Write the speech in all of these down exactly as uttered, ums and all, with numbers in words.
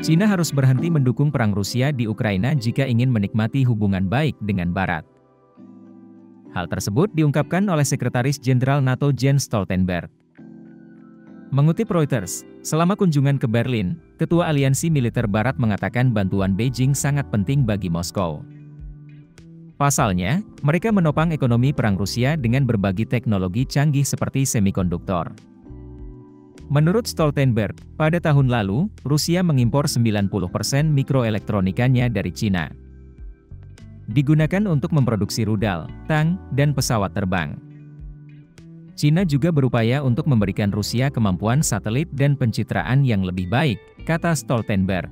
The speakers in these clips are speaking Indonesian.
Cina harus berhenti mendukung perang Rusia di Ukraina jika ingin menikmati hubungan baik dengan Barat. Hal tersebut diungkapkan oleh Sekretaris Jenderal NATO Jens Stoltenberg. Mengutip Reuters, selama kunjungan ke Berlin, Ketua Aliansi Militer Barat mengatakan bantuan Beijing sangat penting bagi Moskow. Pasalnya, mereka menopang ekonomi perang Rusia dengan berbagi teknologi canggih seperti semikonduktor. Menurut Stoltenberg, pada tahun lalu, Rusia mengimpor sembilan puluh persen mikroelektronikanya dari Cina. Digunakan untuk memproduksi rudal, tank, dan pesawat terbang. Cina juga berupaya untuk memberikan Rusia kemampuan satelit dan pencitraan yang lebih baik, kata Stoltenberg.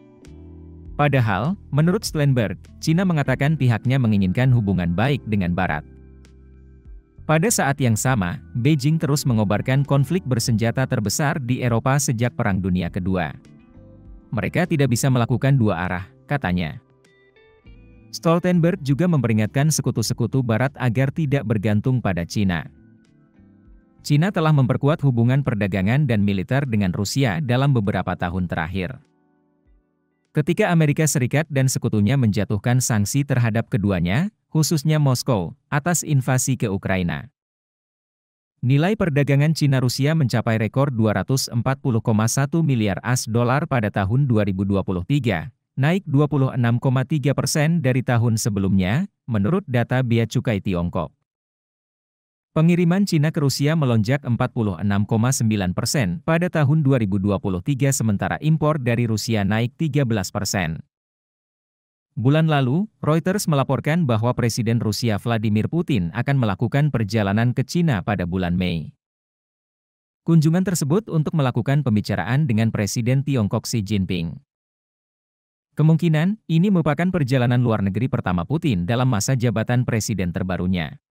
Padahal, menurut Stoltenberg, Cina mengatakan pihaknya menginginkan hubungan baik dengan Barat. Pada saat yang sama, Beijing terus mengobarkan konflik bersenjata terbesar di Eropa sejak Perang Dunia Kedua. Mereka tidak bisa melakukan dua arah, katanya. Stoltenberg juga memperingatkan sekutu-sekutu Barat agar tidak bergantung pada Cina. Cina telah memperkuat hubungan perdagangan dan militer dengan Rusia dalam beberapa tahun terakhir. Ketika Amerika Serikat dan sekutunya menjatuhkan sanksi terhadap keduanya, khususnya Moskow, atas invasi ke Ukraina. Nilai perdagangan Cina-Rusia mencapai rekor dua ratus empat puluh koma satu miliar A S dolar pada tahun dua ribu dua puluh tiga, naik dua puluh enam koma tiga persen dari tahun sebelumnya, menurut data Bea Cukai Tiongkok. Pengiriman Cina ke Rusia melonjak empat puluh enam koma sembilan persen pada tahun dua ribu dua puluh tiga sementara impor dari Rusia naik tiga belas persen. Bulan lalu, Reuters melaporkan bahwa Presiden Rusia Vladimir Putin akan melakukan perjalanan ke Cina pada bulan Mei. Kunjungan tersebut untuk melakukan pembicaraan dengan Presiden Tiongkok Xi Jinping. Kemungkinan, ini merupakan perjalanan luar negeri pertama Putin dalam masa jabatan presiden terbarunya.